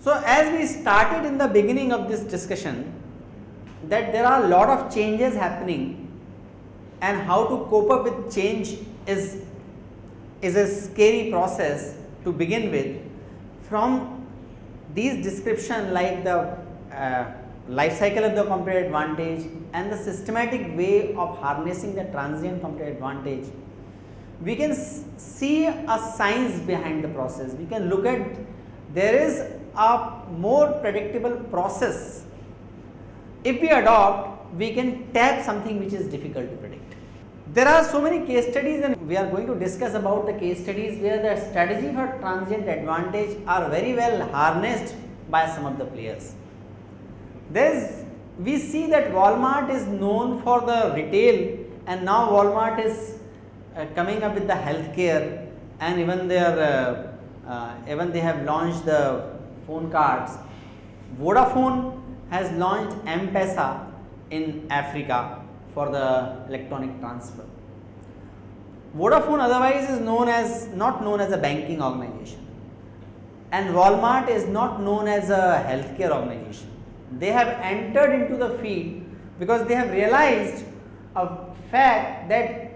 So, as we started in the beginning of this discussion, that there are a lot of changes happening and how to cope up with change is a scary process to begin with. From these description like the life cycle of the competitive advantage and the systematic way of harnessing the transient competitive advantage, we can see a science behind the process. We can look at, there is a more predictable process. If we adopt, we can tap something which is difficult to predict. There are so many case studies, and we are going to discuss about the case studies where the strategy for transient advantage are very well harnessed by some of the players. We see that Walmart is known for the retail, and now Walmart is coming up with the healthcare, and even they have launched the phone cards. Vodafone has launched M-Pesa in Africa for the electronic transfer. Vodafone otherwise is not known as a banking organization, and Walmart is not known as a healthcare organization. They have entered into the field because they have realized a fact that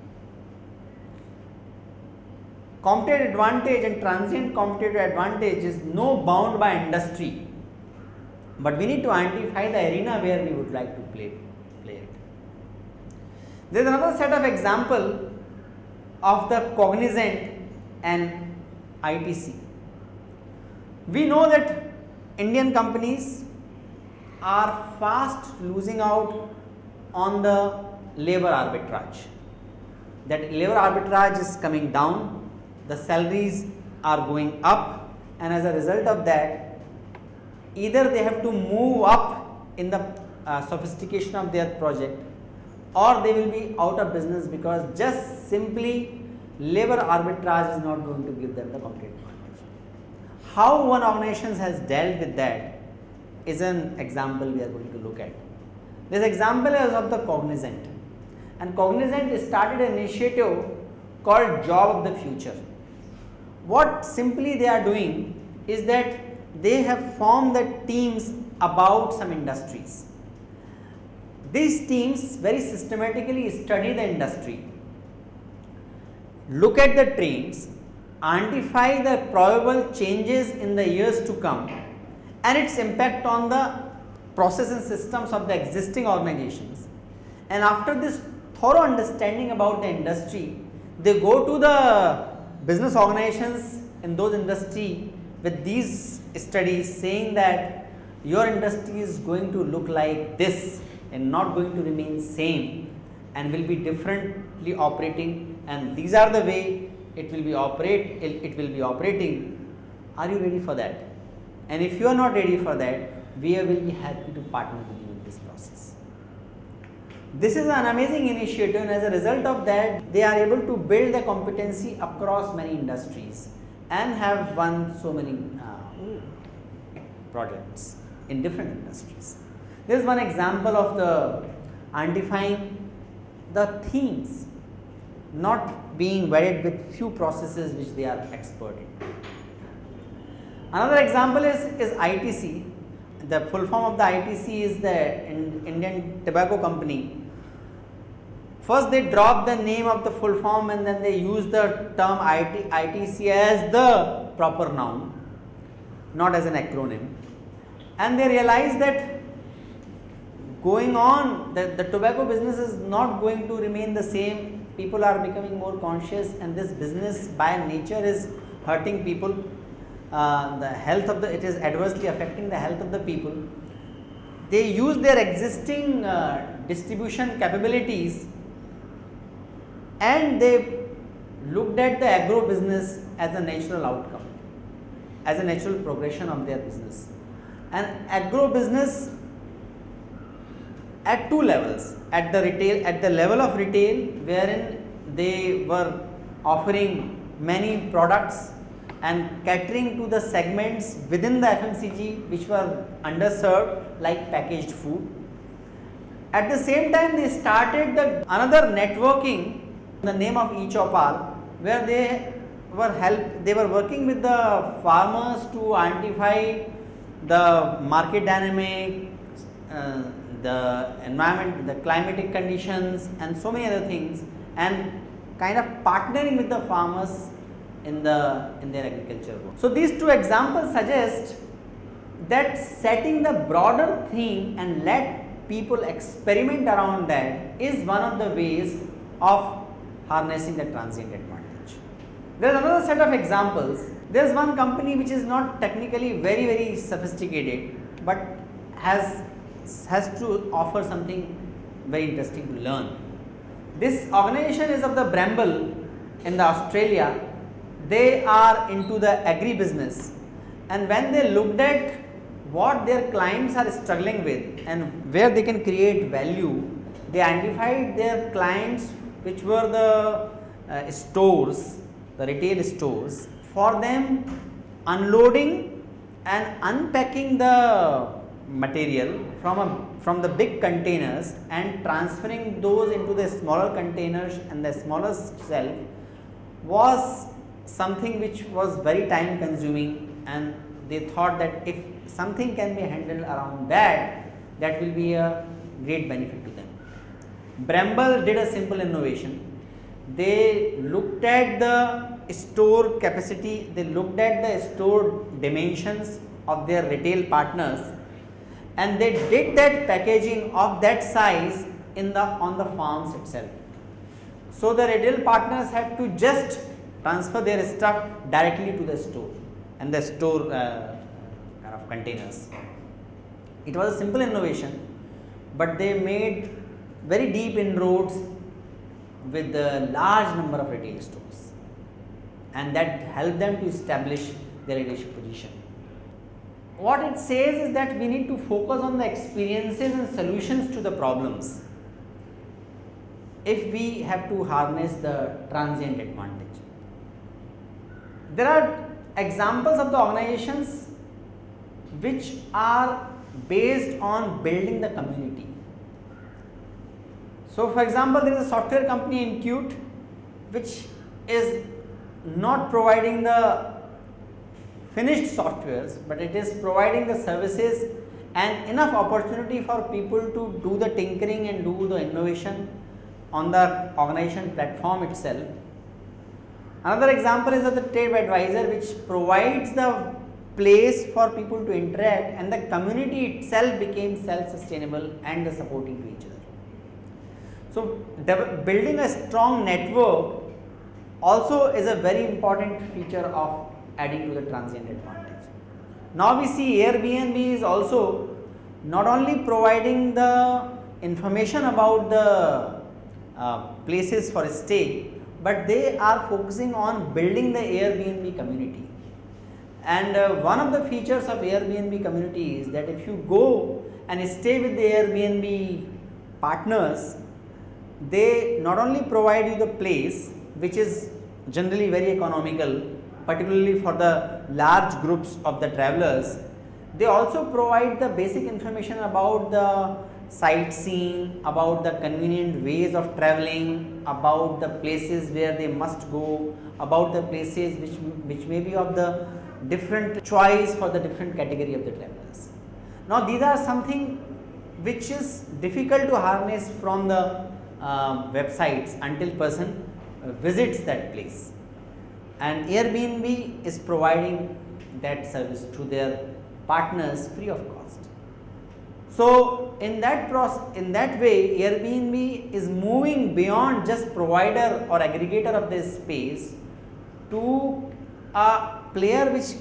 competitive advantage and transient competitive advantage is no bound by industry, but we need to identify the arena where we would like to play it. There is another set of example of the Cognizant and ITC. We know that Indian companies are fast losing out on the labor arbitrage. That labor arbitrage is coming down, the salaries are going up, and as a result of that, either they have to move up in the sophistication of their project, or they will be out of business because just simply labor arbitrage is not going to give them the competitive advantage. How one organization has dealt with that is an example we are going to look at. This example is of the Cognizant, and Cognizant started an initiative called Job of the Future. What simply they are doing is that they have formed the teams about some industries. These teams very systematically study the industry, look at the trends, identify the probable changes in the years to come and its impact on the process and systems of the existing organizations. And after this thorough understanding about the industry, they go to the business organizations in those industry with these studies saying that your industry is going to look like this and not going to remain same and will be differently operating, and these are the way it will be operating. Are you ready for that? And if you are not ready for that, we will be happy to partner with you in this process. This is an amazing initiative, and as a result of that, they are able to build the competency across many industries and have won so many projects in different industries. There is one example of the identifying the themes, not being wedded with few processes which they are expert in. Another example is ITC. The full form of the ITC is the Indian Tobacco Company. First they drop the name of the full form and then they use the term ITC as the proper noun, not as an acronym, and they realize that going on the tobacco business is not going to remain the same. People are becoming more conscious, and this business by nature is hurting people. It is adversely affecting the health of the people. They use their existing distribution capabilities, and they looked at the agro business as a natural outcome, as a natural progression of their business. And agro business at two levels, at the level of retail, wherein they were offering many products and catering to the segments within the FMCG which were underserved, like packaged food. At the same time, they started another networking in the name of eChopal, where they they were working with the farmers to identify the market dynamic, the environment, the climatic conditions and so many other things, and kind of partnering with the farmers in their agriculture work. So these two examples suggest that setting the broader theme and let people experiment around that is one of the ways of harnessing the transient advantage. There is another set of examples. There is one company which is not technically very sophisticated, but has to offer something very interesting to learn. This organization is of the Bramble in the Australia. They are into the agri business, and when they looked at what their clients are struggling with and where they can create value, they identified their clients which were the stores, the retail stores. For them, unloading and unpacking the material from the big containers and transferring those into the smaller containers and the smaller shelf was something which was very time consuming, and they thought that if something can be handled around that will be a great benefit to them. Bramble did a simple innovation. They looked at the store capacity, they looked at the store dimensions of their retail partners, and they did that packaging of that size on the farms itself. So the retail partners have to just transfer their stuff directly to the store and the store kind of containers. It was a simple innovation, but they made very deep inroads with a large number of retail stores, and that helped them to establish their leadership position. What it says is that we need to focus on the experiences and solutions to the problems if we have to harness the transient advantage. There are examples of the organizations which are based on building the community. So, for example, there is a software company in Qt which is not providing the finished softwares, but it is providing the services and enough opportunity for people to do the tinkering and do the innovation on the organization platform itself. Another example is of the TripAdvisor, which provides the place for people to interact, and the community itself became self-sustainable and supporting to each other. So, building a strong network also is a very important feature of adding to the transient advantage. Now we see Airbnb is also not only providing the information about the places for stay, but they are focusing on building the Airbnb community. And one of the features of Airbnb community is that if you go and stay with the Airbnb partners, they not only provide you the place, which is generally very economical, particularly for the large groups of the travelers, they also provide the basic information about the sightseeing, about the convenient ways of traveling, about the places where they must go, about the places which may be of the different choice for the different category of the travelers. Now these are something which is difficult to harness from the websites until person visits that place, and Airbnb is providing that service to their partners free of cost. So in that way, Airbnb is moving beyond just provider or aggregator of this space to a player which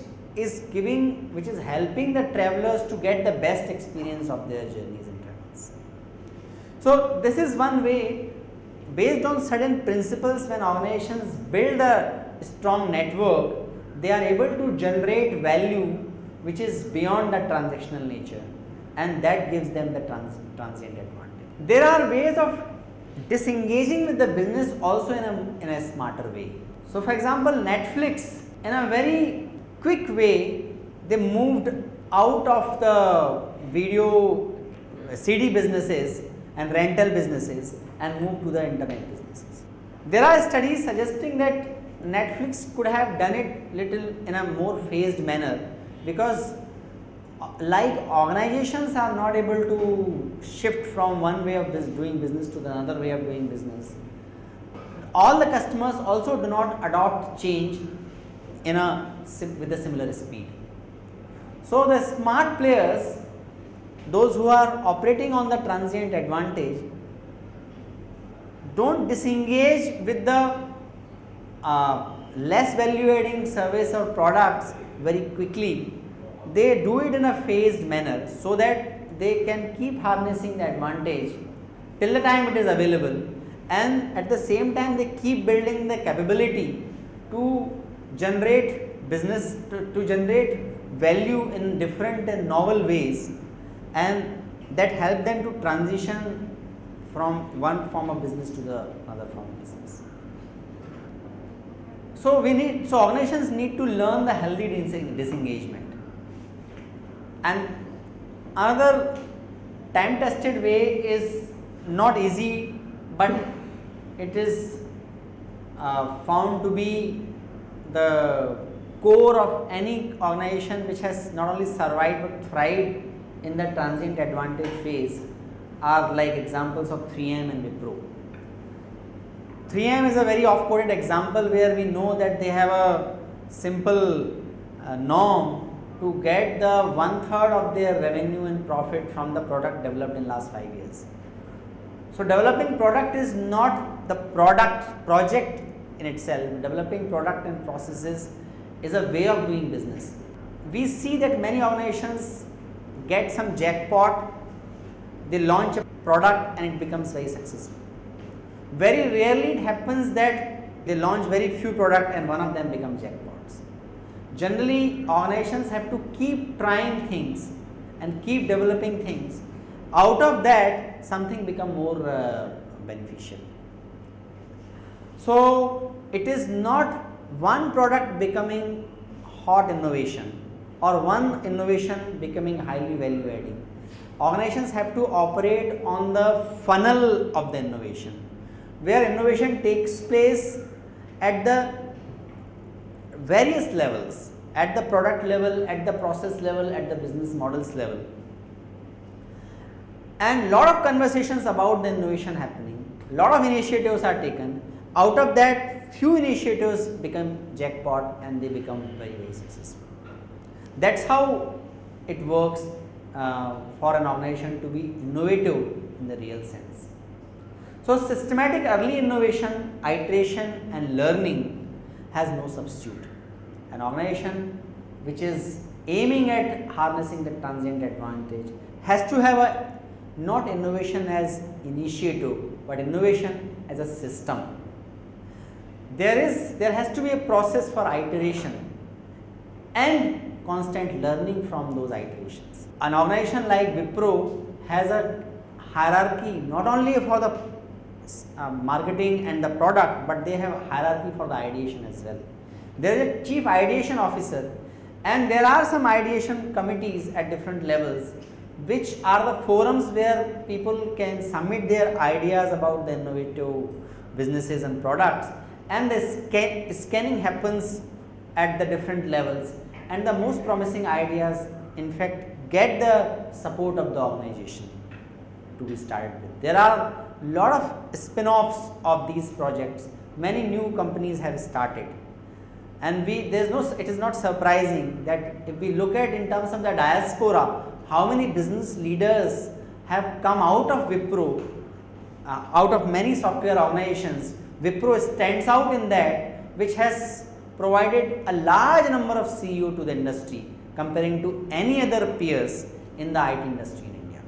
is helping the travelers to get the best experience of their journeys and travels. So this is one way, based on certain principles. When organizations build a strong network, they are able to generate value which is beyond the transactional nature, and that gives them the transient advantage. There are ways of disengaging with the business also in a smarter way. So for example, Netflix, in a very quick way, they moved out of the video CD businesses and rental businesses and moved to the internet businesses. There are studies suggesting that Netflix could have done it little in a more phased manner, because like organizations are not able to shift from one way of doing business to the another way of doing business. All the customers also do not adopt change with a similar speed. So the smart players, those who are operating on the transient advantage, don't disengage with the less value adding service or products very quickly. They do it in a phased manner so that they can keep harnessing the advantage till the time it is available, and at the same time they keep building the capability to generate business, to generate value in different and novel ways, and that help them to transition from one form of business to the other form of business. So organizations need to learn the healthy disengagement. And another time tested way is not easy, but it is found to be the core of any organization which has not only survived but thrived in the transient advantage phase, are like examples of 3M and Wipro. 3M is a very oft-quoted example where we know that they have a simple norm to get the 1/3 of their revenue and profit from the product developed in last 5 years. So developing product is not the project in itself. Developing product and processes is a way of doing business. We see that many organizations get some jackpot, they launch a product and it becomes very successful. Very rarely it happens that they launch very few products and one of them becomes jackpots. Generally, organizations have to keep trying things and keep developing things. Out of that, something become more beneficial. So it is not one product becoming hot innovation or one innovation becoming highly value adding. Organizations have to operate on the funnel of the innovation, where innovation takes place at the various levels, at the product level, at the process level, at the business models level. And lot of conversations about the innovation happening, lot of initiatives are taken. Out of that, few initiatives become jackpot and they become very, very successful. That's how it works for an organization to be innovative in the real sense. So systematic early innovation, iteration and learning has no substitute. An organization which is aiming at harnessing the transient advantage has to have a not innovation as initiative, but innovation as a system. There has to be a process for iteration and constant learning from those iterations. An organization like Wipro has a hierarchy not only for the marketing and the product, but they have a hierarchy for the ideation as well. There is a chief ideation officer and there are some ideation committees at different levels, which are the forums where people can submit their ideas about the innovative businesses and products, and the scanning happens at the different levels, and the most promising ideas in fact get the support of the organization to be started with. There are lot of spin-offs of these projects. Many new companies have started, and it is not surprising that if we look at in terms of the diaspora, how many business leaders have come out of Wipro, out of many software organizations. Wipro stands out in that, which has provided a large number of CEO to the industry comparing to any other peers in the IT industry in India.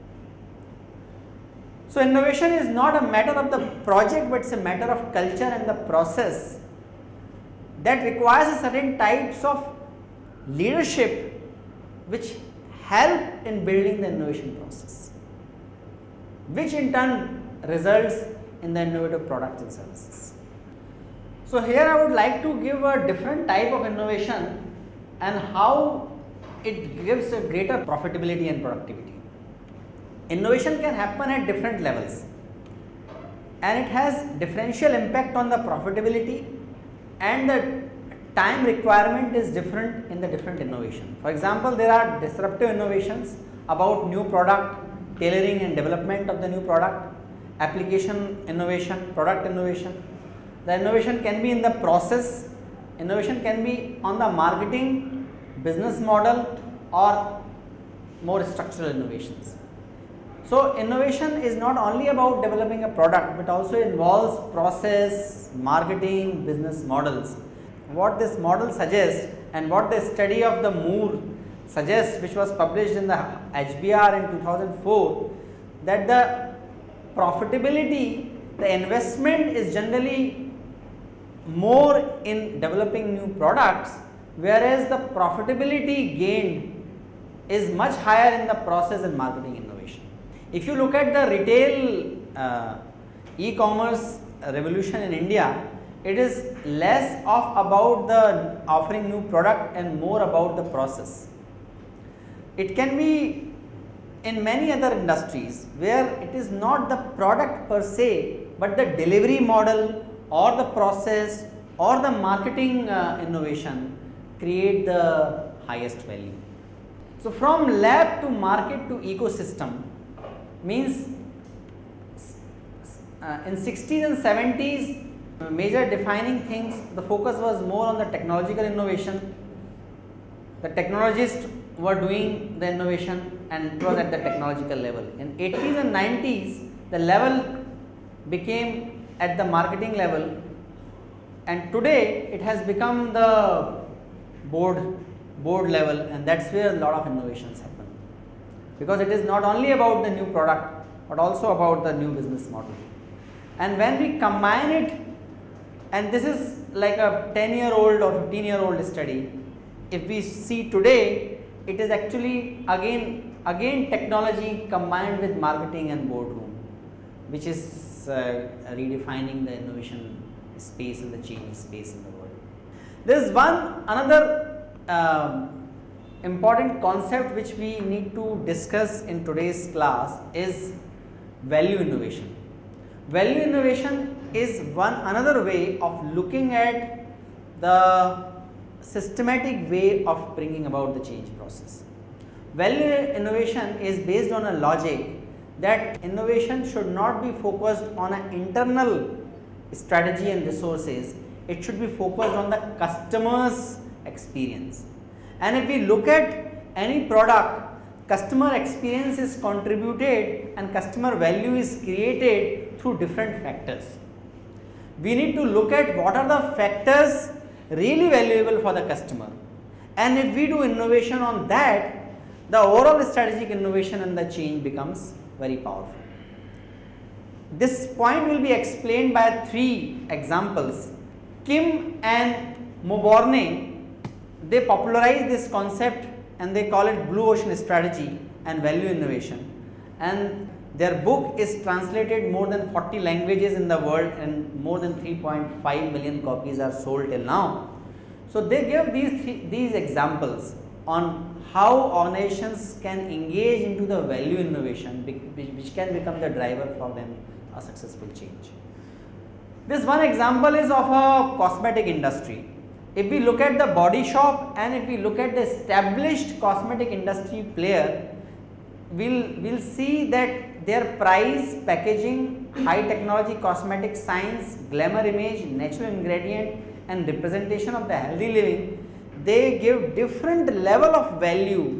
So innovation is not a matter of the project, but it's a matter of culture and the process that requires a certain types of leadership which help in building the innovation process, which in turn results in the innovative products and services. So here I would like to give a different type of innovation and how it gives a greater profitability and productivity. Innovation can happen at different levels and it has differential impact on the profitability and the time requirement is different in the different innovation. For example, there are disruptive innovations about new product, tailoring and development of the new product, application innovation, product innovation. The innovation can be in the process, innovation can be on the marketing, business model, or more structural innovations. So, innovation is not only about developing a product, but also involves process, marketing, business models. What this model suggests and what the study of the Moore suggests, which was published in the HBR in 2004, that the profitability, the investment is generally more in developing new products, whereas the profitability gained is much higher in the process and marketing innovation. If you look at the retail e-commerce revolution in India, it is less of about the offering new product and more about the process. It can be in many other industries where it is not the product per se, but the delivery model or the process or the marketing innovation create the highest value. So, from lab to market to ecosystem means in 60s and 70s, major defining things, the focus was more on the technological innovation. The technologists were doing the innovation and it was at the technological level. In 80s and 90s, the level became at the marketing level, and today it has become the board level, and that's where a lot of innovations happen, because it is not only about the new product but also about the new business model. And when we combine it, and this is like a 10-year-old or 15-year-old study, if we see today, it is actually again technology combined with marketing and boardroom, which is redefining the innovation space and the change space in the world. There is another important concept which we need to discuss in today's class is value innovation. Value innovation is another way of looking at the systematic way of bringing about the change process. Value innovation is based on a logic that innovation should not be focused on an internal strategy and resources, it should be focused on the customer's experience. And if we look at any product, customer experience is contributed and customer value is created through different factors. We need to look at what are the factors really valuable for the customer, and if we do innovation on that, the overall strategic innovation and the change becomes very powerful. This point will be explained by 3 examples. Kim and Moborne, they popularized this concept and they call it blue ocean strategy and value innovation, and their book is translated more than 40 languages in the world and more than 3.5 million copies are sold till now. So, they give these examples on how organizations can engage into the value innovation which can become the driver for them a successful change. This one example is of a cosmetic industry. If we look at the Body Shop and if we look at the established cosmetic industry player, we'll see that their price, packaging, high technology cosmetic science, glamour image, natural ingredient and representation of the healthy living, they give different level of value.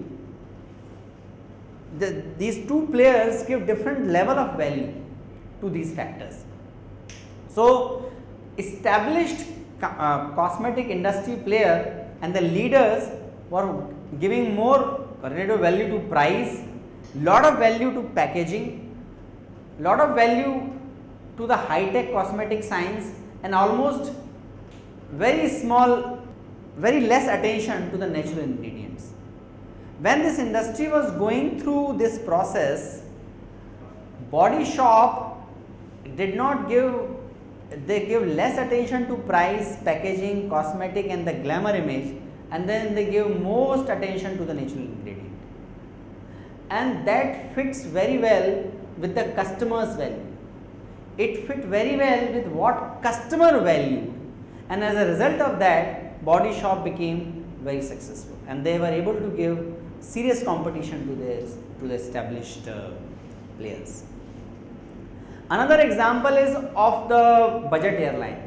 These 2 players give different level of value to these factors. So, established cosmetic industry player and the leaders were giving more relative value to price, lot of value to packaging, lot of value to the high tech cosmetic science, and almost very less attention to the natural ingredients. When this industry was going through this process, Body Shop did not give, they give less attention to price, packaging, cosmetic and the glamour image, and then they give most attention to the natural ingredient, and that fits very well with the customer's value. It fit very well with what customer valued, and as a result of that, Body Shop became very successful, and they were able to give serious competition to the established players. Another example is of the budget airline.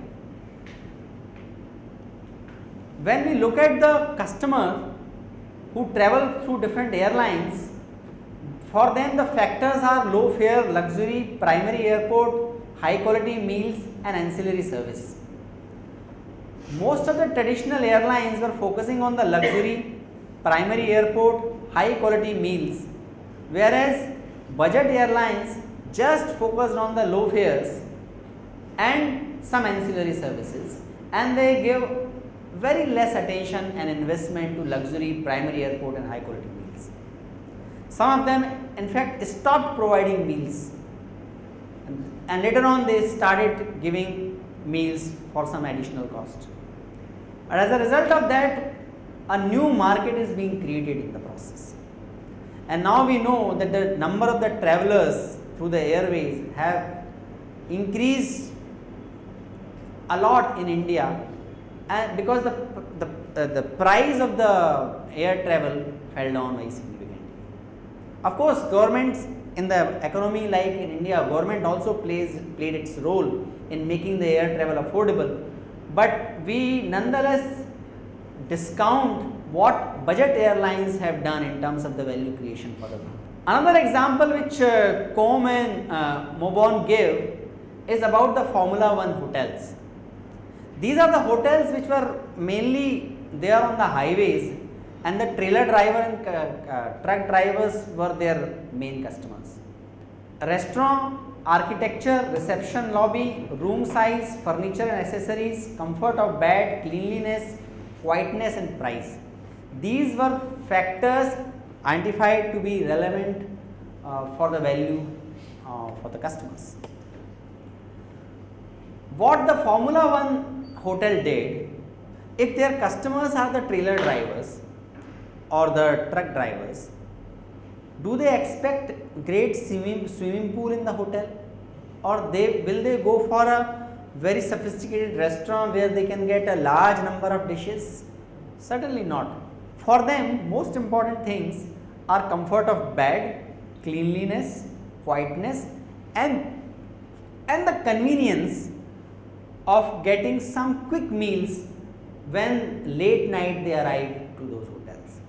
When we look at the customer who travel through different airlines, for them the factors are low fare, luxury, primary airport, high quality meals and ancillary service. Most of the traditional airlines were focusing on the luxury, primary airport, high quality meals, whereas budget airlines just focused on the low fares and some ancillary services, and they give very less attention and investment to luxury, primary airport and high quality meals. Some of them in fact stopped providing meals, and later on they started giving meals for some additional cost. And as a result of that, a new market is being created in the process. And now we know that the number of the travelers through the airways have increased a lot in India, and because the price of the air travel fell down very significantly. Of course, governments in the economy like in India, government also played its role in making the air travel affordable, but we nonetheless discount what budget airlines have done in terms of the value creation for the people. Another example which Combe and Mauborgne give is about the Formula One hotels. These are the hotels which were mainly there on the highways, and the trailer driver and truck drivers were their main customers. Restaurant, architecture, reception lobby, room size, furniture and accessories, comfort of bed, cleanliness, quietness and price. These were factors identified to be relevant for the value for the customers. What the Formula One hotel did, if their customers are the trailer drivers or the truck drivers, do they expect great swimming pool in the hotel, or will they go for a very sophisticated restaurant where they can get a large number of dishes? Certainly not. For them, most important things are comfort of bed, cleanliness, quietness and the convenience of getting some quick meals when late night they arrive to those hotels.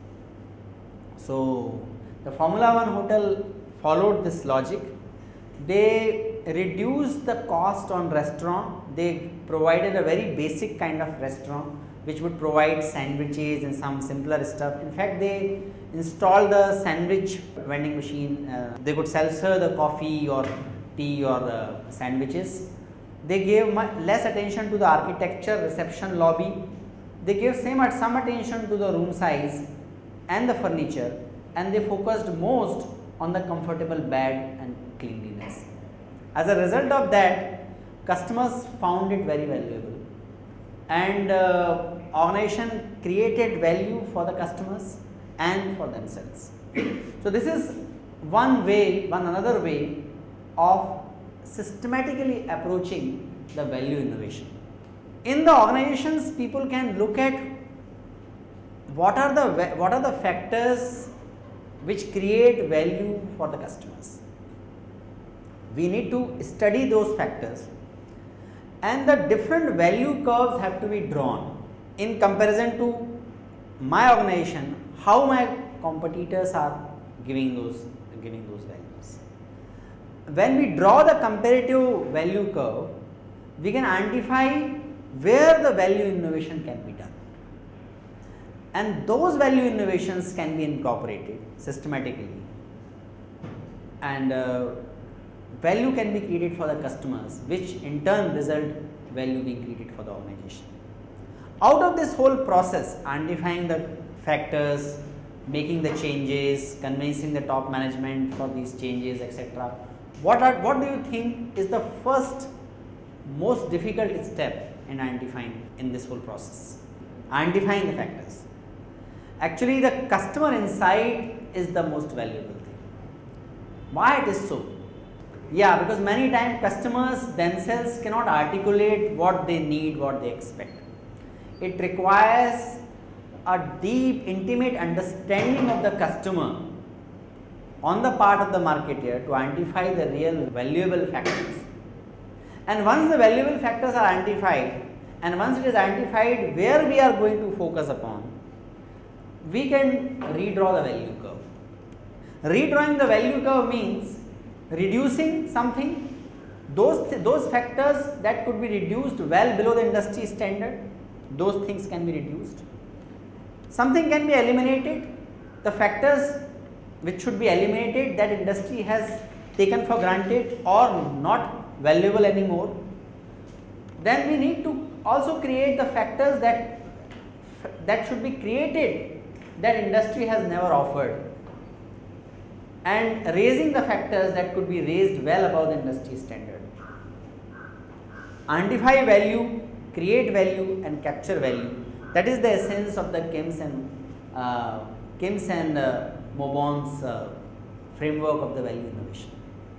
So, the Formula One hotel followed this logic. They reduced the cost on restaurant. They provided a very basic kind of restaurant which would provide sandwiches and some simpler stuff. In fact, they installed the sandwich vending machine. They could self-serve the coffee or tea or the sandwiches. They gave less attention to the architecture, reception lobby. They gave some attention to the room size and the furniture, and they focused most on the comfortable bed and cleanliness. As a result of that, customers found it very valuable, and organization created value for the customers and for themselves. So, this is another way of systematically approaching the value innovation. In the organizations, people can look at what are the factors which create value for the customers. We need to study those factors, and the different value curves have to be drawn in comparison to my organization, how my competitors are giving those values. When we draw the comparative value curve, we can identify where the value innovation can be done, and those value innovations can be incorporated systematically, and value can be created for the customers, which in turn result value being created for the organization. Out of this whole process, identifying the factors, making the changes, convincing the top management for these changes, etc. What do you think is the first most difficult step in identifying in this whole process? Identifying the factors. Actually, the customer insight is the most valuable thing. Why it is so? Yeah, because many times customers themselves cannot articulate what they need, what they expect. it requires a deep, intimate understanding of the customer on the part of the marketer to identify the real valuable factors. And once the valuable factors are identified, and once it is identified where we are going to focus upon, we can redraw the value curve. Redrawing the value curve means reducing something, those factors that could be reduced well below the industry standard, those things can be reduced. Something can be eliminated, the factors which should be eliminated that industry has taken for granted or not valuable anymore. Then we need to also create the factors that should be created that industry has never offered, and raising the factors that could be raised well above the industry standard. Identify value, create value and capture value. That is the essence of the Kim's and Mobon's framework of the value innovation.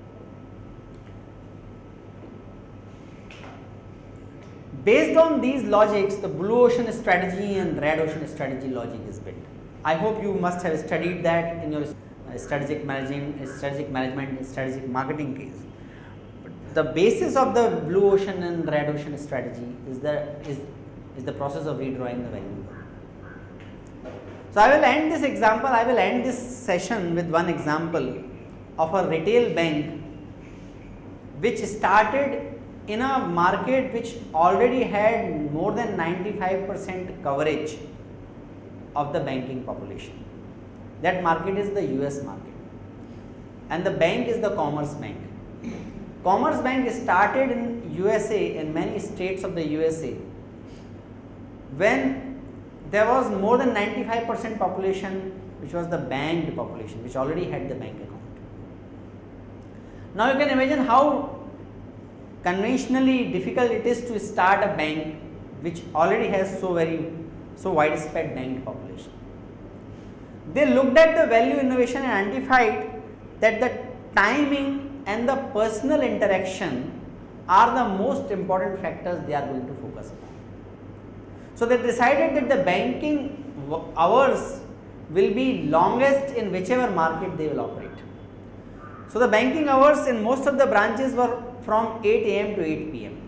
Based on these logics, the blue ocean strategy and red ocean strategy logic is built. I hope you must have studied that in your strategic management, strategic marketing case. The basis of the blue ocean and red ocean strategy is the process of redrawing the value curve. So I will end this example, I will end this session with one example of a retail bank which started in a market which already had more than 95% coverage of the banking population. That market is the US market, and the bank is the Commerce Bank. Commerce Bank started in USA, in many states of the USA, when there was more than 95% population which was the banked population, which already had the bank account. Now you can imagine how conventionally difficult it is to start a bank which already has so widespread banked population. They looked at the value innovation and identified that the timing and the personal interaction are the most important factors they are going to focus upon. So they decided that the banking hours will be longest in whichever market they will operate. So the banking hours in most of the branches were from 8 AM to 8 PM,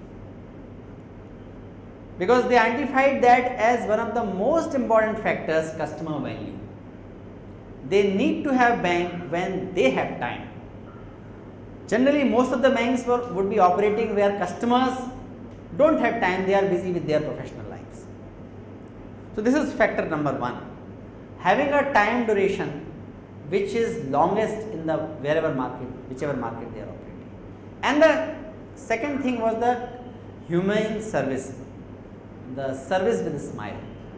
because they identified that as one of the most important factors, customer value. They need to have bank when they have time. Generally most of the banks would be operating where customers don't have time, they are busy with their professional lives. So this is factor number one, having a time duration which is longest in the whichever market they are operating. And the second thing was the humane service, the service with a smile.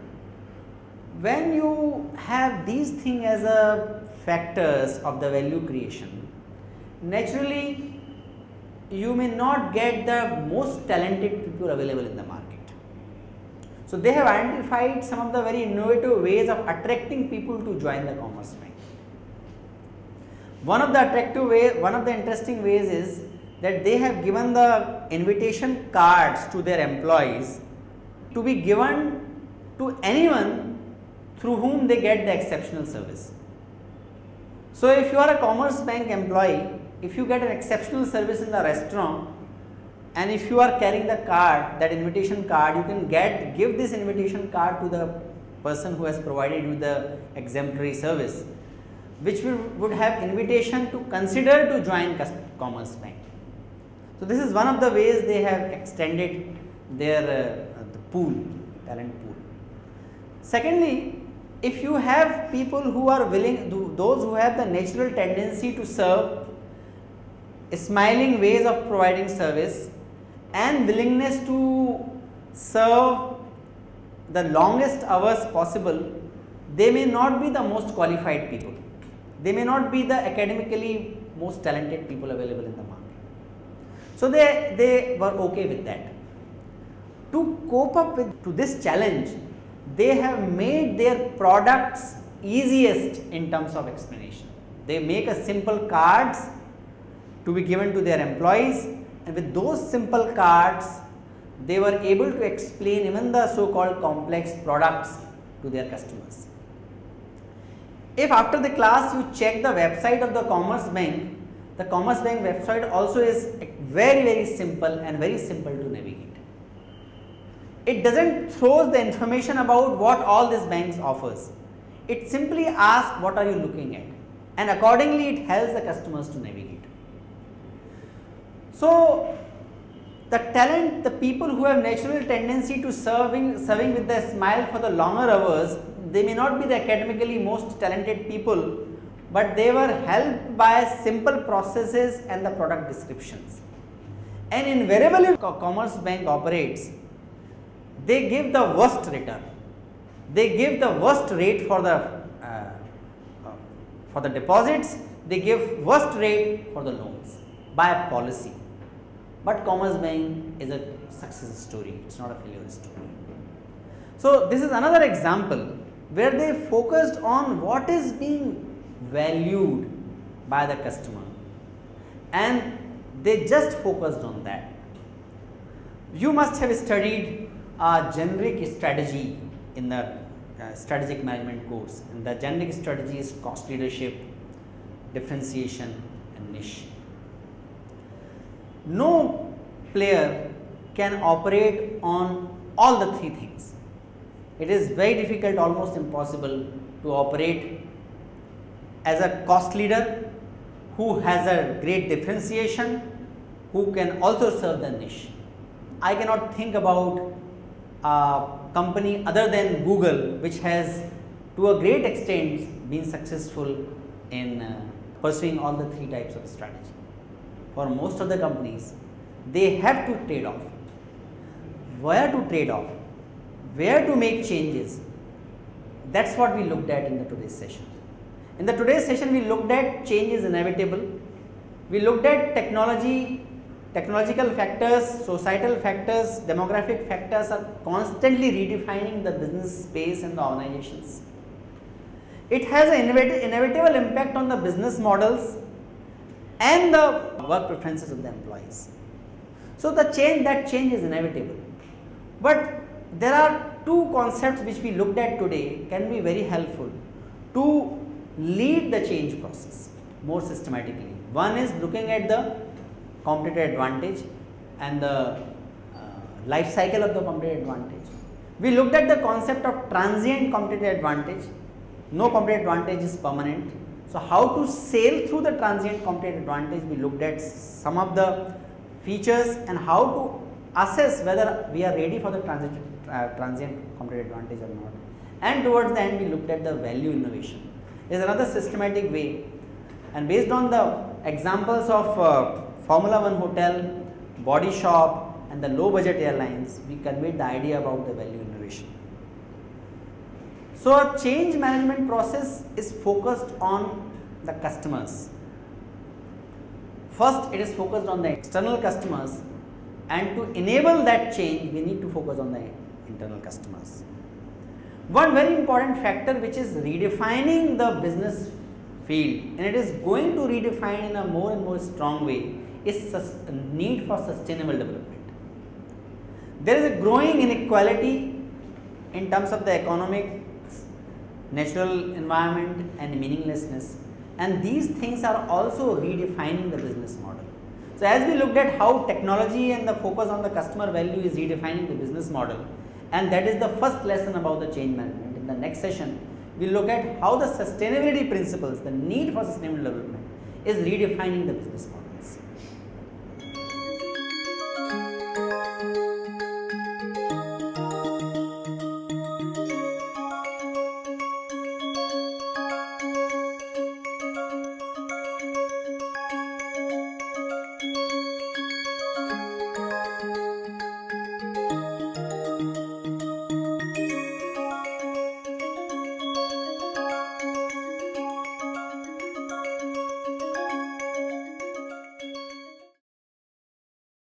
When you have these things as a factors of the value creation, naturally you may not get the most talented people available in the market. So they have identified some of the very innovative ways of attracting people to join the Commerce Bank. One of the interesting ways is that they have given the invitation cards to their employees to be given to anyone through whom they get the exceptional service. So if you are a Commerce Bank employee, if you get an exceptional service in the restaurant, and if you are carrying the card, that invitation card, you can give this invitation card to the person who has provided you the exemplary service, which would have invitation to consider to join Commerce Bank. So this is one of the ways they have extended their talent pool. Secondly, if you have people who are willing, those who have the natural tendency to serve, smiling ways of providing service, and willingness to serve the longest hours possible, they may not be the most qualified people. They may not be the academically most talented people available in the market. So they were okay with that. To cope up to this challenge, they have made their products easiest in terms of explanation. They make a simple cards to be given to their employees, and with those simple cards they were able to explain even the so-called complex products to their customers. If after the class you check the website of the Commerce Bank, the Commerce Bank website also is very simple and very simple to navigate. It doesn't throw the information about what all these banks offers. It simply asks what are you looking at, and accordingly it helps the customers to navigate. So the talent, the people who have natural tendency to serving with a smile for the longer hours, they may not be the academically most talented people, but they were helped by simple processes and the product descriptions. And invariably Commerce Bank operates, they give the worst return. They give the worst rate for the deposits, they give worst rate for the loans by a policy. But Commerce Bank is a success story, it is not a failure story. So this is another example where they focused on what is being valued by the customer, and they just focused on that. You must have studied a generic strategy in the strategic management course, and the generic strategy is cost leadership, differentiation and niche. No player can operate on all the three things. It is very difficult, almost impossible to operate as a cost leader who has a great differentiation, who can also serve the niche. I cannot think about a company other than Google which has to a great extent been successful in pursuing all the three types of strategy. For most of the companies, they have to trade off. Where to trade off? Where to make changes? That is what we looked at in the today's session. In the today's session, we looked at change is inevitable. We looked at technological factors, societal factors, demographic factors are constantly redefining the business space and the organizations. It has an inevitable impact on the business models and the work preferences of the employees. So that change is inevitable. But there are two concepts which we looked at today can be very helpful to lead the change process more systematically. One is looking at the competitive advantage and the life cycle of the competitive advantage. We looked at the concept of transient competitive advantage. No competitive advantage is permanent. So how to sail through the transient competitive advantage, we looked at some of the features and how to assess whether we are ready for the transient competitive advantage or not. And towards the end, we looked at the value innovation. There is another systematic way, and based on the examples of Formula One hotel, body shop and the low budget airlines, we conveyed the idea about the value innovation. So a change management process is focused on the customers. First, it is focused on the external customers, and to enable that change, we need to focus on the internal customers. One very important factor which is redefining the business field, and it is going to redefine in a more and more strong way, is need for sustainable development. There is a growing inequality in terms of the economic, natural environment and meaninglessness, and these things are also redefining the business model. So as we looked at how technology and the focus on the customer value is redefining the business model, and that is the first lesson about the change management. In the next session, we will look at how the sustainability principles, the need for sustainable development, is redefining the business model.